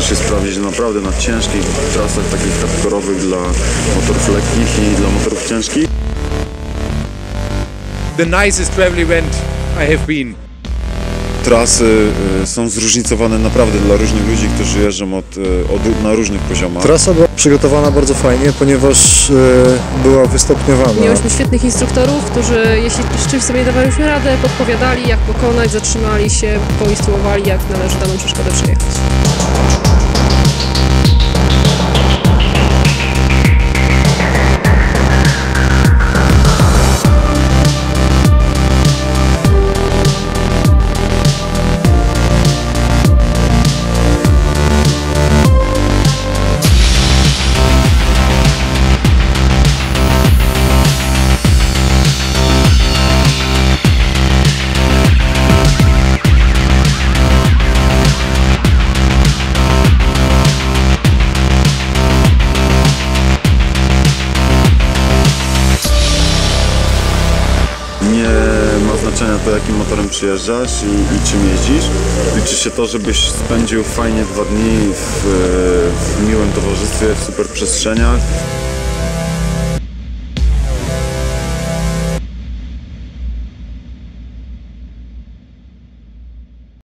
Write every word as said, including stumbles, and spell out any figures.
się sprawdzić naprawdę na ciężkich trasach, takich hardkorowych dla motorów lekkich i dla motorów ciężkich. The nicest travel event I have been. Trasy są zróżnicowane naprawdę dla różnych ludzi, którzy jeżdżą od, od, na różnych poziomach. Trasa była przygotowana bardzo fajnie, ponieważ e, była wystopniowana. Mieliśmy świetnych instruktorów, którzy jeśli z czymś sobie nie dawaliśmy radę, podpowiadali jak pokonać, zatrzymali się, poinstruowali jak należy daną przeszkodę przejechać. Nie ma znaczenia to, jakim motorem przyjeżdżasz i, i czym jeździsz. Liczy się to, żebyś spędził fajnie dwa dni w, w miłym towarzystwie, w super przestrzeniach.